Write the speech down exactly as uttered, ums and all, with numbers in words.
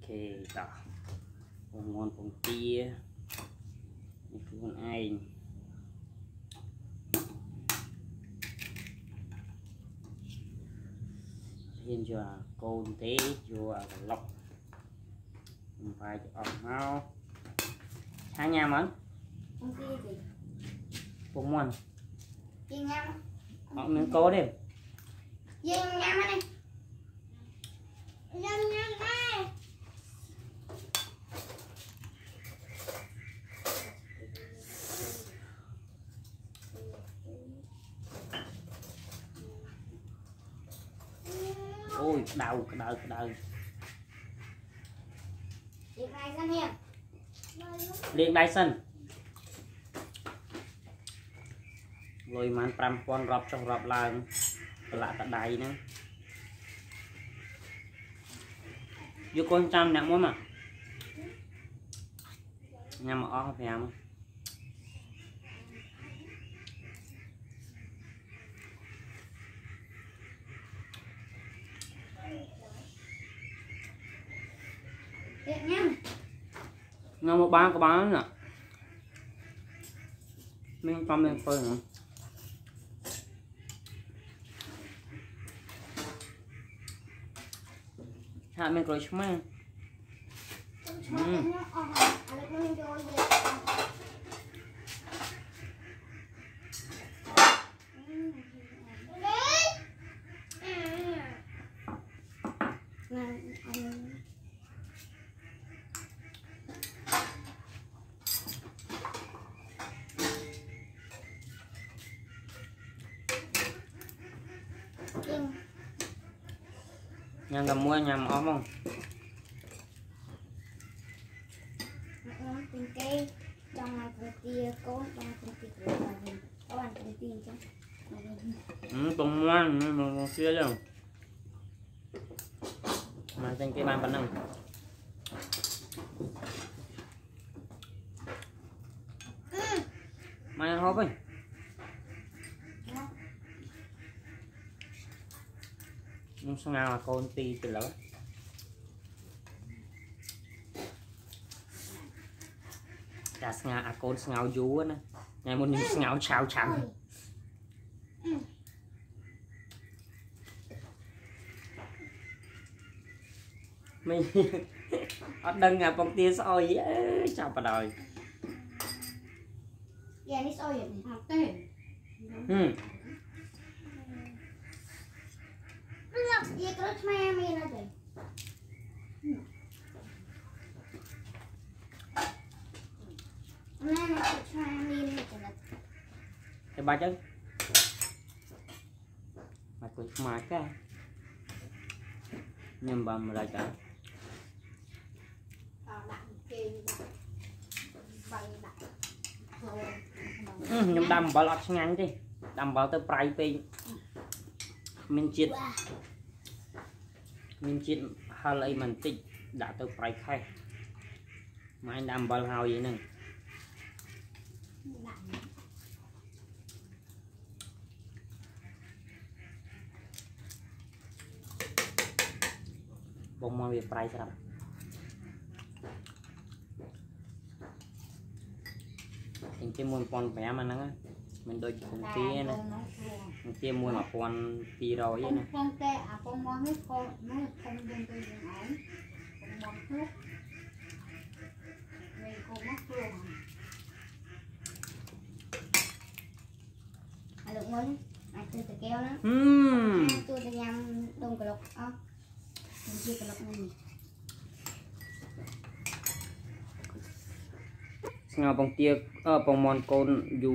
kê đó bông ngon bông tia như con ai hiện giờ côn tế vô lọc phải ọt máu hai nhà mẫn Không kia gì? bông ngon Kia nhắm. ọt miếng cố đi. Kia nhắm này. Nhắm nhắm đây. Ôi đau đau đau Điện này sân hiền. liền đai sân rồi mang pram pon rọp trong rọp lại lạ cả đáy nữa vô con trăm nặng muốn mà nhằm mà ó phải không Điện nhá. ngon một ba có bán nè mình cho mình phơi nữa hạ mình rồi chúng mày nhằm cầm mua nhằm ốm không Tình cây trong này con kia có trong con kia rồi là gì có bạn con kia chứ ừ tùng ngoan mà kia đâu mà trên cái bàn bánh năng mày hộp ấy nhưng sao nào là con ti từ lớn cả ngà à con ngào vú nè ngày một những ngào chào chẳng mình ở đằng à bông tia soi chào bà đời dạ đi soi vậy học tên ừ lọc gì có mẹ mình là gì nè nó cho mình là cái ba chân mà tôi mà cái nhưng bà mà lại cả nhưng đâm vào lọt ngắn đi đâm vào tới prai pin mình chết mình chết hai lấy mình tích đã tới prai khai mà anh đâm vào hào vậy nè bông mau về prai sao mình chỉ muốn con bé mà nó mình đôi cùng tia này mình chỉ muốn là con pi rồi vậy nè con tê à con món mấy con mấy con bên tôi dùng ổn con món thuốc mình con mắc luôn à được mới à tôi tự kéo đó tôi tự nhầm đông cà lộc á mình chia cà lộc này ngào bông tia ở bông mòn con dù